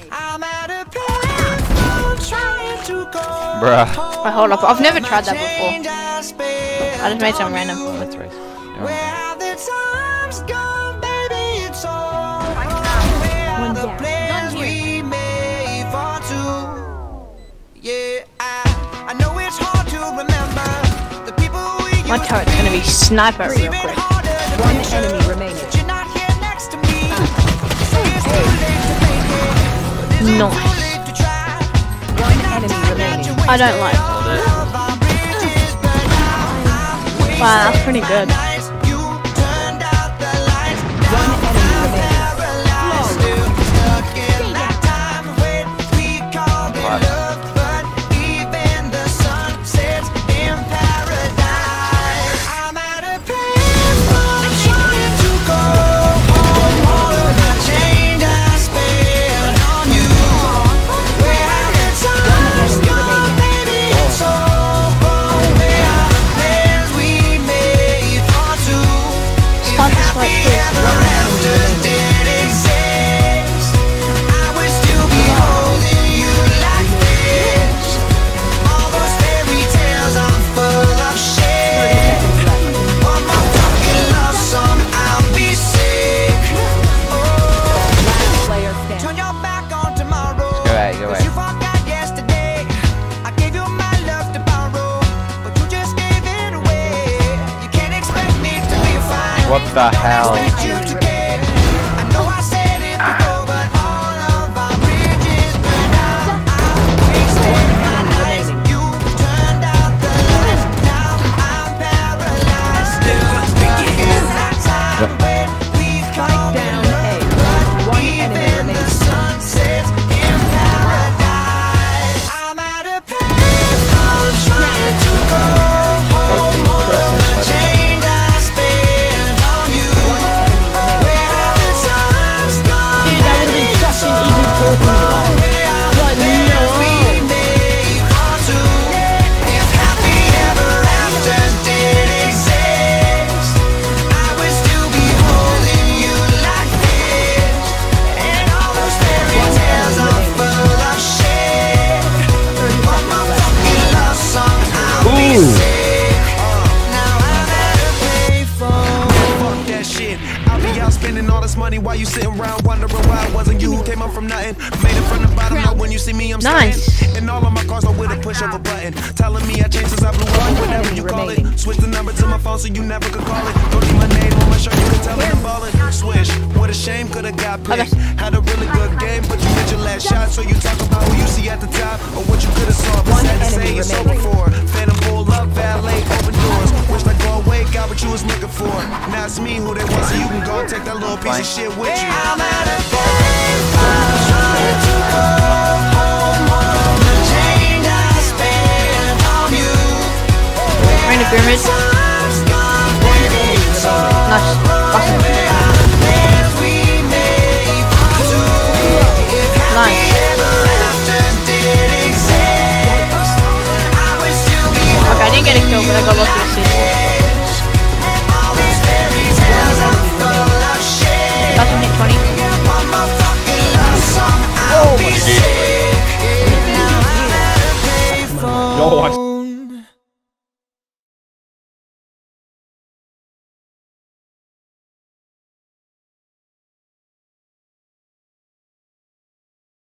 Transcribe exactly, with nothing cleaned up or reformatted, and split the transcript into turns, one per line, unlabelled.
Bruh.
Wait, hold up. I've never tried that before. I just made some random.
Let's race.
One down. Done here.
My turret's gonna be sniper real quick.
One enemy remaining.
Nice.
One enemy remaining.
I don't like. Wow, that's pretty good.
One enemy remaining.
What the hell?
Why you sitting around wondering why it wasn't you who came up from nothing? Made it from the bottom, now when you see me, I'm
nice.
Sitting. And all of my cars are with a push of a button. Telling me I changed since I blew up, whatever you call it. Switch the number to my phone so you never could call it. Don't need my name on my shirt, you can tell me I'm ballin'. Swish, what a shame, could've got picked. Had a really good game, but you missed your last shot. So you talk about who you see at the top, or what you could've saw. But sad to say it's over for. Phantom pull up, valet, open doors. Wish I go away, got what you was looking for. Now it's me who they want, so you can go and take that little piece of shit with you. I'm at a payphone, trying to go home on the chain I spent on you.
We're in the pyramid. Nice. Awesome. Nice. Okay, I didn't get a kill, but I got lucky to see. That's an hit twenty. Oh,
Yo,